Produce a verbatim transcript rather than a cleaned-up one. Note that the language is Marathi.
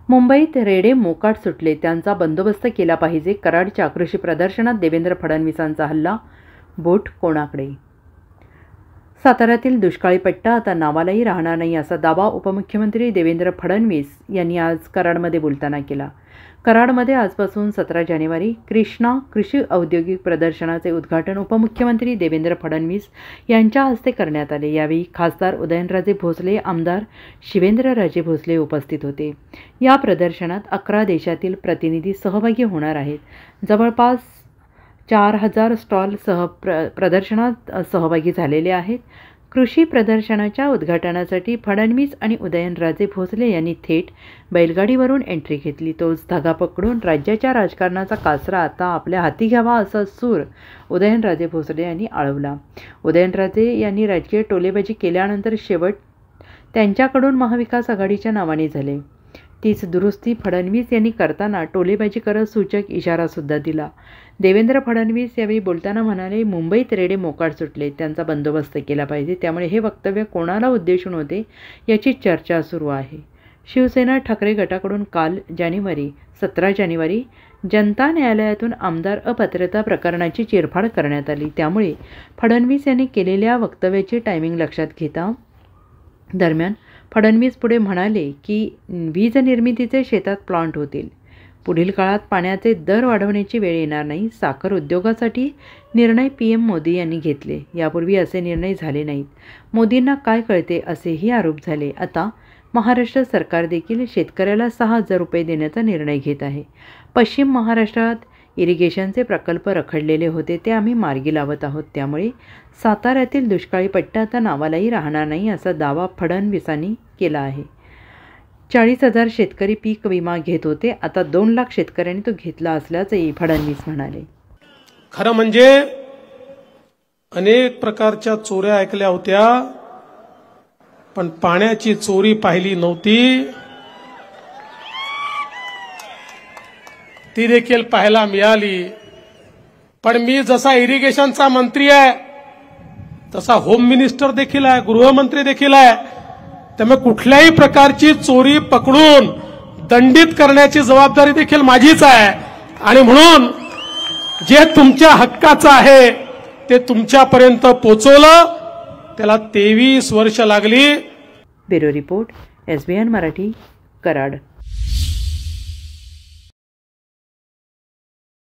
मुंबईत रेडे मोकाट सुटले, त्यांचा बंदोबस्त केला पाहिजे. कराडच्या कृषी प्रदर्शनात देवेंद्र फडणवीसांचा हल्ला, बोट कोणाकडे? साताऱ्यातील दुष्काळी पट्टा आता नावालाही राहणार नाही असा दावा उपमुख्यमंत्री देवेंद्र फडणवीस यांनी आज कराडमध्ये बोलताना केला. कराडमध्ये आजपासून सतरा जानेवारी कृष्णा कृषी औद्योगिक प्रदर्शनाचे उद्घाटन उपमुख्यमंत्री देवेंद्र फडणवीस यांच्या हस्ते करण्यात आले. यावेळी खासदार उदयनराजे भोसले, आमदार शिवेंद्रराजे भोसले उपस्थित होते. या प्रदर्शनात अकरा देशातील प्रतिनिधी सहभागी होणार आहेत. जवळपास चार हजार स्टॉल सह प्र प्रदर्शनात सहभागी झालेले आहेत. कृषी प्रदर्शनाच्या उद्घाटनासाठी फडणवीस आणि उदयनराजे भोसले यांनी थेट बैलगाडीवरून एंट्री घेतली. तोच धागा पकडून राज्याच्या राजकारणाचा कासरा आता आपल्या हाती घ्यावा असा सूर उदयनराजे भोसले यांनी आळवला. उदयनराजे यांनी राजकीय टोलेबाजी केल्यानंतर शेवट त्यांच्याकडून महाविकास आघाडीच्या नावाने झाले. तीच दुरुस्ती फडणवीस यांनी करताना टोलेबाजी करत सूचक इशारासुद्धा दिला. देवेंद्र फडणवीस यावेळी बोलताना म्हणाले, मुंबईत रेडे मोकाट सुटले, त्यांचा बंदोबस्त केला पाहिजे. त्यामुळे हे वक्तव्य कोणाला उद्देशून होते याची चर्चा सुरू आहे. शिवसेना ठाकरे गटाकडून काल जानेवारी सतरा जानेवारी जनता न्यायालयातून आमदार अपात्रता प्रकरणाची चिरफाड करण्यात आली. त्यामुळे फडणवीस यांनी केलेल्या वक्तव्याची टायमिंग लक्षात घेता दरम्यान फडणवीस पुढे म्हणाले की वीज निर्मितीचे शेतात प्लांट होतील. पुढील काळात पाण्याचे दर वाढवण्याची वेळ येणार नाही. साखर उद्योगासाठी निर्णय पी एम मोदी यांनी घेतले. यापूर्वी असे निर्णय झाले नाहीत. मोदींना काय कळते असेही आरोप झाले. आता महाराष्ट्र सरकार देखील शेतकऱ्याला सहा हजार रुपये देण्याचा निर्णय घेत आहे. पश्चिम महाराष्ट्रात इरिगेशनचे प्रकल्प रखडलेले होते, ते आम्ही मार्गी लावत आहोत. त्यामुळे साताऱ्यातील दुष्काळी पट्टा आता नावालाही राहणार नाही असा दावा फडणवीसांनी केला आहे. चाळीस हजार शेतकरी पीक विमा घेत होते, आता दोन लाख शेतकऱ्यांनी तो घेतला असल्याचंही फडणवीस म्हणाले. खरं म्हणजे अनेक प्रकारच्या चोऱ्या ऐकल्या होत्या, पण पाण्याची चोरी पाहिली नव्हती. ती देखील पाहायला मिळाली. पण मी जसा इरिगेशनचा मंत्री आहे तसा होम मिनिस्टर देखील आहे, गृहमंत्री देखील आहे. त्यामुळे कुठल्याही प्रकारची चोरी पकडून दंडित करण्याची जबाबदारी देखील माझीच आहे. आणि म्हणून जे तुमच्या हक्काचं आहे ते तुमच्यापर्यंत पोहोचवलं, त्याला तेवीस वर्ष लागली. Bureau report, S B N Marathi, Karad.